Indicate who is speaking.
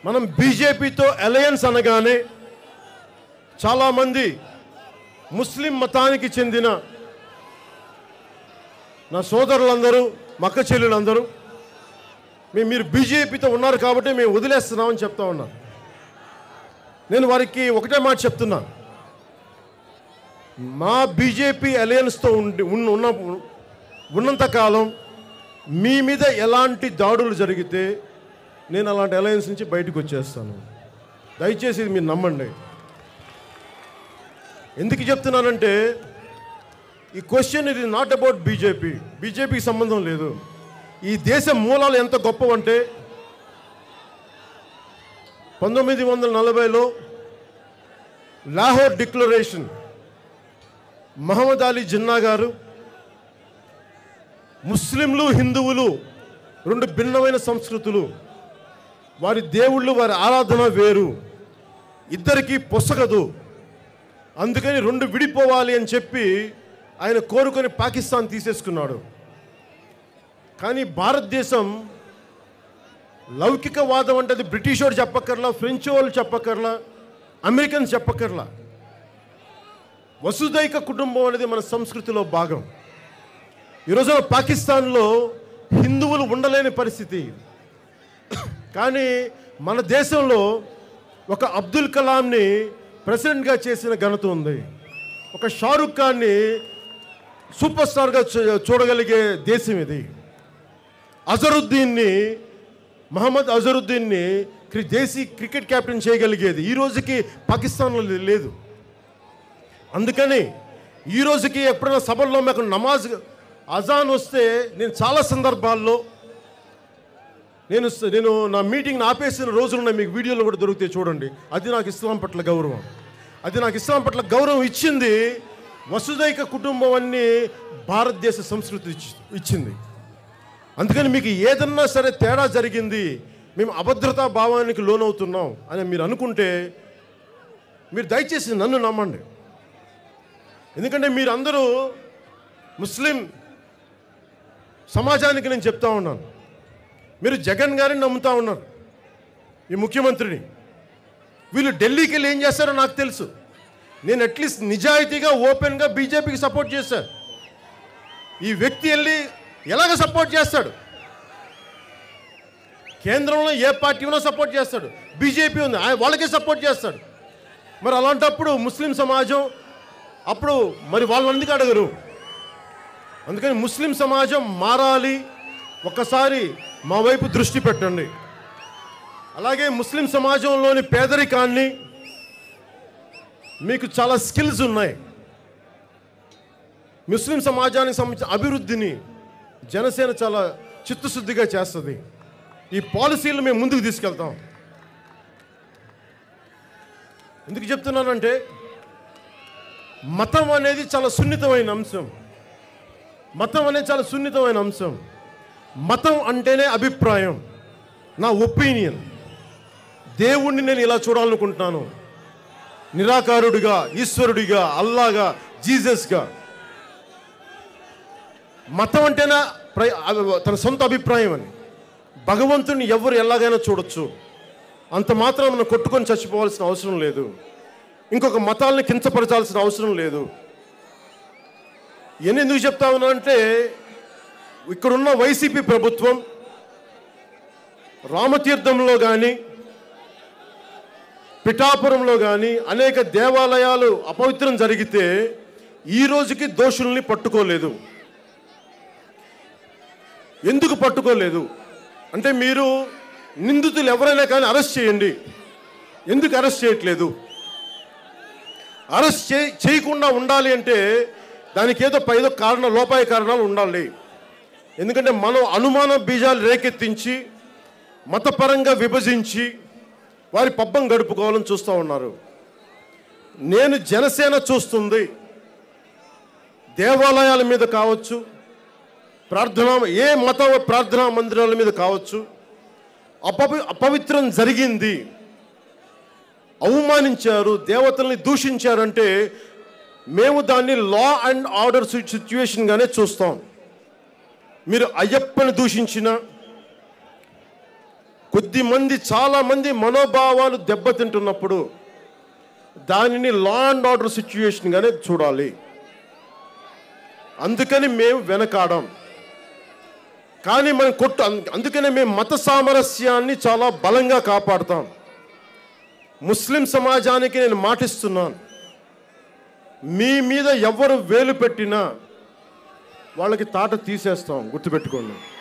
Speaker 1: మనం బీజేపీతో అలయన్స్ అనగానే చాలామంది ముస్లిం మతానికి చెందిన నా సోదరులందరూ మక్క చెల్లెలందరూ మీరు బీజేపీతో ఉన్నారు కాబట్టి మేము వదిలేస్తున్నామని చెప్తా ఉన్నారు. నేను వారికి ఒకటే మాట చెప్తున్నా, మా బీజేపీ అలయన్స్తో ఉన్నంతకాలం మీ మీద ఎలాంటి దాడులు జరిగితే నేను అలాంటి అలయన్స్ నుంచి బయటకు వచ్చేస్తాను. దయచేసి ఇది మీరు నమ్మండి. ఎందుకు చెప్తున్నానంటే ఈ క్వశ్చన్ ఇది నాట్ అబౌట్ బీజేపీకి సంబంధం లేదు. ఈ దేశ మూలాలు ఎంత గొప్పవంటే 1940లో లాహోర్ డిక్లరేషన్ మహమ్మద్ అలీ జిన్నా గారు ముస్లింలు హిందువులు రెండు భిన్నమైన సంస్కృతులు, వారి దేవుళ్ళు వారి ఆరాధన వేరు, ఇద్దరికీ పొసగదు, అందుకని రెండు విడిపోవాలి అని చెప్పి ఆయన కోరుకొని పాకిస్తాన్ తీసేసుకున్నాడు. కానీ భారతదేశం లౌకికవాదం అంటే అది బ్రిటిష్ వాడు చెప్పక్కర్లా, ఫ్రెంచ్ వాళ్ళు చెప్పక్కర్లా, అమెరికన్స్ చెప్పక్కర్లా. వసుదైక కుటుంబం అనేది మన సంస్కృతిలో భాగం. ఈరోజు పాకిస్తాన్లో హిందువులు ఉండలేని పరిస్థితి. కానీ మన దేశంలో ఒక అబ్దుల్ కలాంని ప్రెసిడెంట్గా చేసిన ఘనత ఉంది. ఒక షారుఖ్ ఖాన్ని సూపర్ స్టార్గా చూడగలిగే దేశం ఇది. మహమ్మద్ అజరుద్దీన్ని దేశీ క్రికెట్ కెప్టెన్ చేయగలిగేది ఈ రోజుకి పాకిస్తాన్లో లేదు. అందుకని ఈ రోజుకి ఎప్పుడైనా సభల్లో మాకు నమాజ్ అజాన్ వస్తే నేను చాలా సందర్భాల్లో నేను నా మీటింగ్ని ఆపేసిన రోజులున్నాయి, మీకు వీడియోలో కూడా దొరికితే చూడండి. అది నాకు ఇస్లాం పట్ల గౌరవం. అది నాకు ఇస్లాం పట్ల గౌరవం ఇచ్చింది వసుదైక కుటుంబం అన్ని భారతదేశ సంస్కృతి ఇచ్చింది. అందుకని మీకు ఏదన్నా సరే తేడా జరిగింది, మేము అభద్రతా భావానికి లోనవుతున్నాం అని మీరు అనుకుంటే మీరు దయచేసి నన్ను నమ్మండి. ఎందుకంటే మీరందరూ ముస్లిం సమాజానికి నేను చెప్తా ఉన్నాను, మీరు జగన్ గారిని నమ్ముతా ఉన్నారు, ఈ ముఖ్యమంత్రిని. వీళ్ళు ఢిల్లీకి వెళ్ళి ఏం చేస్తారో నాకు తెలుసు. నేను అట్లీస్ట్ నిజాయితీగా ఓపెన్గా బీజేపీకి సపోర్ట్ చేశాను. ఈ వ్యక్తి వెళ్ళి ఎలాగ సపోర్ట్ చేస్తాడు? కేంద్రంలో ఏ పార్టీ ఉన్నా సపోర్ట్ చేస్తాడు, బీజేపీ ఉంది వాళ్ళకే సపోర్ట్ చేస్తాడు. మరి అలాంటప్పుడు ముస్లిం సమాజం అప్పుడు మరి వాళ్ళు ఎందుకు అడగరు? అందుకని ముస్లిం సమాజం మారాలి, ఒక్కసారి మా వైపు దృష్టి పెట్టండి. అలాగే ముస్లిం సమాజంలోని పేదరికాన్ని, మీకు చాలా స్కిల్స్ ఉన్నాయి, ముస్లిం సమాజానికి సంబంధించిన అభివృద్ధిని జనసేన చాలా చిత్తశుద్ధిగా చేస్తుంది. ఈ పాలసీలు మేము ముందుకు తీసుకెళ్తాం. ఎందుకు చెప్తున్నానంటే మతం అనేది చాలా సున్నితమైన అంశం. మతం అంటేనే అభిప్రాయం, నా ఒపీనియన్. దేవుణ్ణి నేను ఇలా చూడాలనుకుంటున్నాను, నిరాకారుడిగా, ఈశ్వరుడిగా, అల్లాగా, జీసస్గా. మతం అంటేనే తన సొంత అభిప్రాయం అని. భగవంతుని ఎవరు ఎలాగైనా చూడొచ్చు, అంత మాత్రం మనం కొట్టుకొని చచ్చిపోవాల్సిన అవసరం లేదు, ఇంకొక మతాలని కించపరచాల్సిన అవసరం లేదు. ఇవన్నీ ఎందుకు చెప్తా ఉన్నా అంటే ఇక్కడున్న వైసీపీ ప్రభుత్వం రామతీర్థంలో కానీ పిఠాపురంలో కానీ అనేక దేవాలయాలు అపవిత్రం జరిగితే ఈ రోజుకి దోషుల్ని పట్టుకోలేదు. ఎందుకు పట్టుకోలేదు అంటే మీరు నిందితులు ఎవరైనా కానీ అరెస్ట్ చేయండి, ఎందుకు అరెస్ట్ చేయట్లేదు? అరెస్ట్ చేయకుండా ఉండాలి అంటే దానికి ఏదో లోపాయ కారణాలు ఉండాలి. ఎందుకంటే మనం అనుమాన బీజాలు రేకెత్తించి మతపరంగా విభజించి వారి పబ్బం గడుపుకోవాలని చూస్తూ ఉన్నారు. నేను జనసేన చూస్తుంది దేవాలయాల మీద కావచ్చు, ఏ మత ప్రార్థనా మందిరాల మీద కావచ్చు, అపవిత్రం జరిగింది, అవమానించారు, దేవతల్ని దూషించారంటే మేము దాన్ని లా అండ్ ఆర్డర్ సిచ్యువేషన్గానే చూస్తాం. మీరు అయ్యప్పని దూషించిన, చాలామంది మనోభావాలు దెబ్బతింటున్నప్పుడు దానిని లా అండ్ ఆర్డర్ సిచ్యుయేషన్గానే చూడాలి. అందుకని మేము వెనకాడం. కానీ మనం అందుకనే మేము మత సామరస్యాన్ని చాలా బలంగా కాపాడుతాం. ముస్లిం సమాజానికి నేను మాటిస్తున్నాను, మీ మీద ఎవరు వేలు పెట్టినా వాళ్ళకి తాట తీసేస్తాం, గుర్తుపెట్టుకోండి.